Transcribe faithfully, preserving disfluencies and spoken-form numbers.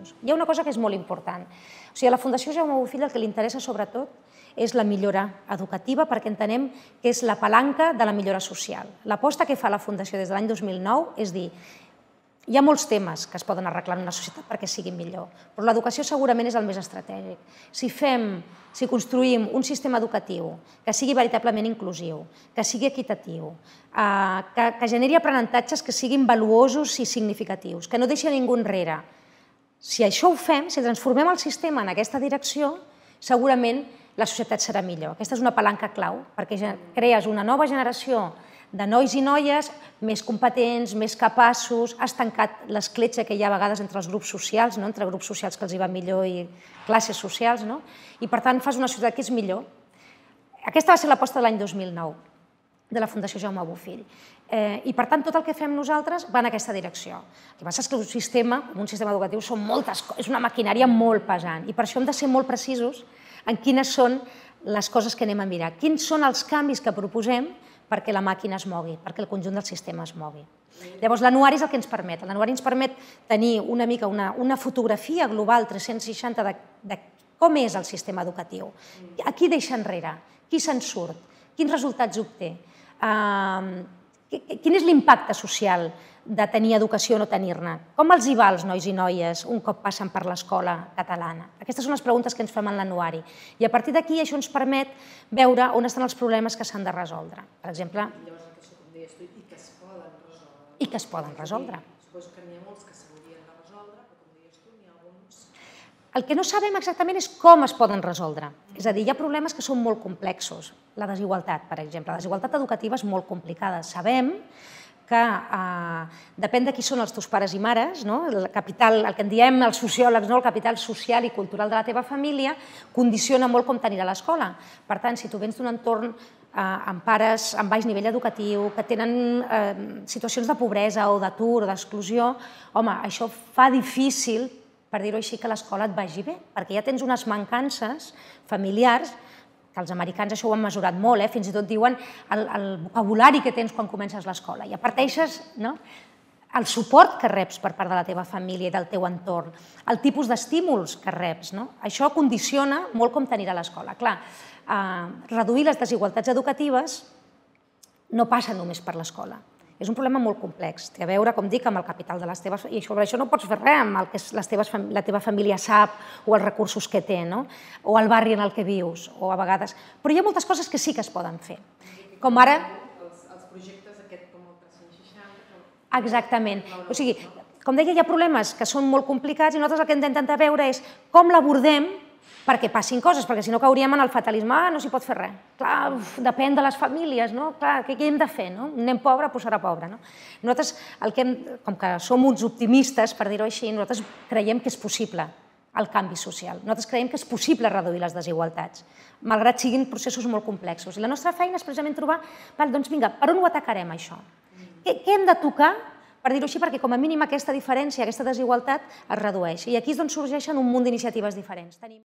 educatius. Hi ha una cosa que és molt important. O sigui, a la Fundació Jaume Bofill el que li interessa sobretot és la millora educativa perquè entenem que és la palanca de la millora social. L'aposta que fa la Fundació des de l'any dos mil nou és dir hi ha molts temes que es poden arreglar en una societat perquè sigui millor, però l'educació segurament és el més estratègic. Si fem, si construïm un sistema educatiu que sigui veritablement inclusiu, que sigui equitatiu, que, que generi aprenentatges que siguin valuosos i significatius, que no deixi ningú enrere, si això ho fem, si transformem el sistema en aquesta direcció, segurament la societat serà millor. Aquesta és una palanca clau, perquè crees una nova generació de nois i noies més competents, més capaços, has tancat l'escletxa que hi ha a vegades entre els grups socials, entre grups socials que els hi va millor i classes socials, i per tant fas una societat que és millor. Aquesta va ser l'aposta de l'any dos mil nou de la Fundació Jaume Bofill. I per tant tot el que fem nosaltres va en aquesta direcció. El que passa és que un sistema, un sistema educatiu, és una maquinària molt pesant i per això hem de ser molt precisos en quines són les coses que anem a mirar, quins són els canvis que proposem perquè la màquina es mogui, perquè el conjunt del sistema es mogui. Llavors, l'anuari és el que ens permet. L'anuari ens permet tenir una mica una fotografia global tres-cents seixanta de com és el sistema educatiu, a qui deixa enrere, qui se'n surt, quins resultats obté, quin és l'impacte social de tenir educació o no tenir-ne, com els hi va als nois i noies un cop passen per l'escola catalana. Aquestes són les preguntes que ens fem en l'anuari. I a partir d'aquí això ens permet veure on estan els problemes que s'han de resoldre. Per exemple... Llavors, això, com deies tu, i que es poden resoldre. I que es poden resoldre. Suposo que n'hi ha molts que s'haurien de resoldre, però com deies tu, n'hi ha alguns... El que no sabem exactament és com es poden resoldre. És a dir, hi ha problemes que són molt complexos. La desigualtat, per exemple. La desigualtat educativa és molt complicada. Sabem que depèn de qui són els teus pares i mares, el capital, el que en diem els sociòlegs, el capital social i cultural de la teva família, condiciona molt com t'anirà a l'escola. Per tant, si tu vens d'un entorn amb pares amb baix nivell educatiu, que tenen situacions de pobresa o d'atur o d'exclusió, home, això fa difícil, per dir-ho així, que l'escola et vagi bé, perquè ja tens unes mancances familiars que els americans això ho han mesurat molt, fins i tot diuen el vocabulari que tens quan comences l'escola. Ja parteixes el suport que reps per part de la teva família i del teu entorn, el tipus d'estímuls que reps. Això condiciona molt com t'anirà a l'escola. Clar, reduir les desigualtats educatives no passa només per l'escola. És un problema molt complex. Té a veure, com dic, amb el capital de les teves... I sobre això no pots fer res amb el que la teva família sap o els recursos que té, o el barri en el que vius, o a vegades... Però hi ha moltes coses que sí que es poden fer. Com ara... Els projectes aquest com el tres-cents seixanta... Exactament. O sigui, com deia, hi ha problemes que són molt complicats i nosaltres el que hem d'intentar veure és com l'abordem perquè passin coses, perquè si no cauríem en el fatalisme, ah, no s'hi pot fer res. Clar, depèn de les famílies, no? Clar, què hem de fer, no? Un nen pobre, doncs serà pobre, no? Nosaltres, com que som uns optimistes, per dir-ho així, nosaltres creiem que és possible el canvi social. Nosaltres creiem que és possible reduir les desigualtats, malgrat siguin processos molt complexos. I la nostra feina és precisament trobar, doncs vinga, per on ho atacarem, això? Què hem de tocar, per dir-ho així, perquè com a mínim aquesta diferència, aquesta desigualtat es redueix. I aquí és on sorgeixen un munt d'iniciatives diferents.